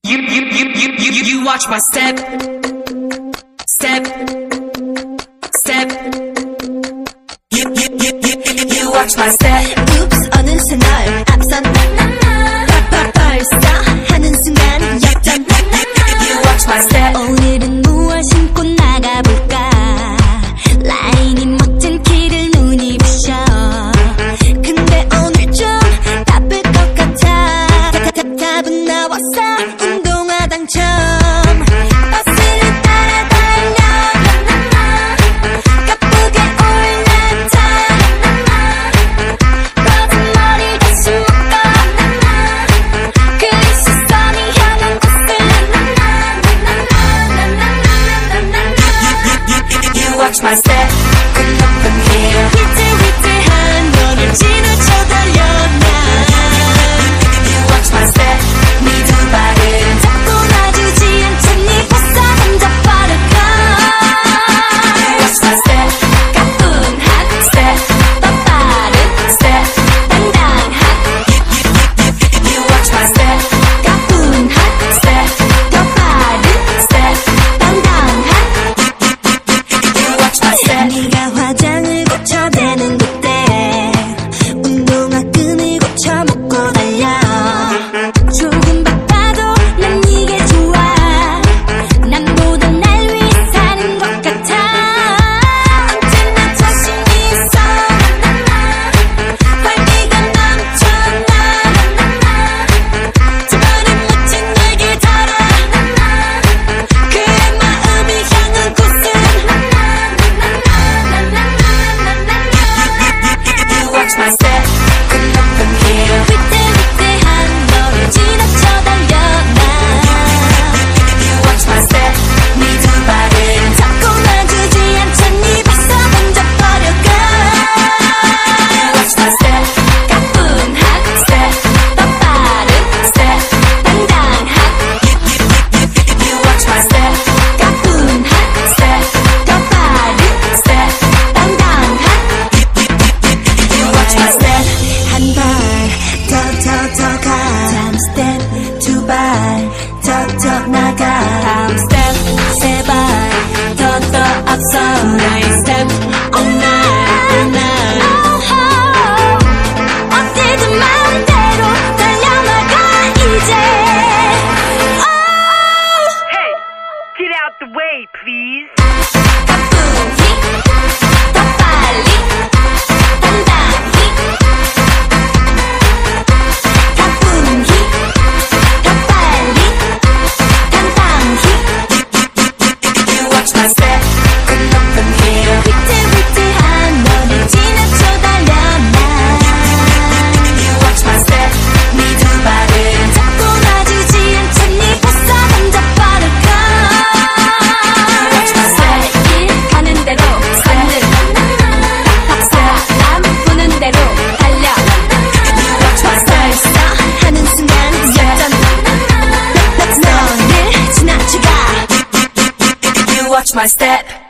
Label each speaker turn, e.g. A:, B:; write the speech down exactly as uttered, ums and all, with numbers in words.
A: You, you, you, you, you, you watch my step, step, step. You, you, you, you, you watch my step.
B: Oops, 어느새 널 앞선 벌써 하는 순간 역전.
A: You watch my step.
B: 오늘은 무엇 신고 나가볼까? 라인이 멋진 키를 눈이 부셔. 근데 오늘 좀 바쁠 것 같아. 다, 다, 답은 나왔어. 운동화 당첨. 버스를 따라 달려. 가쁘게 올라타. 뻗은 머리 다시 묶어. 그 시선이 향한 곳을.
A: You watch my step. Come from here.
B: 위태위태한 너를 지나쳐 달려나.
A: You watch my step. 네 두 발은
B: 잡고 놔주지 않잖니. 벗어 던져버릴까.
A: You watch my step.
B: 가뿐한
A: Step,
B: 더 빠른
A: step.
B: 당당한
A: You watch my step.
B: 가뿐한
A: Step,
B: 더 빠른
A: step.
B: 당당한.
A: You watch my step.
B: 네가 화장을 고쳐대는 그때 운동화 끈을 고쳐 묶고 달려. 조금 바빠도 난 이게 좋아. 남보다 날 위해 사는 것 같아. 언제나 자신이 있어. 활기가 넘쳐. 저번엔 멋진 널 기다려. 그의 마음이 향한 곳은.
A: You watch my step. Come from here.
B: 위태위태한 너를 지나쳐 달려나.
A: You watch my step. 네 두 발은
B: 잡고 놔주지 않잖니. 벗어 던져버릴까.
A: You watch my step.
B: 가뿐한
A: Step,
B: 더 빠른
A: step.
B: 당당한.
A: You watch my step.
B: 가뿐한
A: Step,
B: 더 빠른
A: step.
B: 당당한.
A: You watch my step.
B: 한 발 더 더 더 가. 다음 스텝 두 발 더 더 나가. 다음 스텝 세 발 더 더 앞서. 나의 스텝 all night all night. 어디든 마음대로 달려나가 이제.
C: Hey, get out the way, please.
B: 가뿐히 더 빨리 당당히. 가뿐히 더 빨리 당당히.
A: You watch my step. Come from here.
B: 위태위태한 너를 지나쳐 달려나.
A: You watch my step. 네 두 발은
B: 잡고 놔주지 않잖니. 벗어 던져버릴까.
A: You watch my step.
B: 길 가는 대로 걷는 사람 보는 대로 달려.
A: You watch my step.
B: 벌써 하는 순간 역전. 너를 지나쳐가.
A: You watch my step.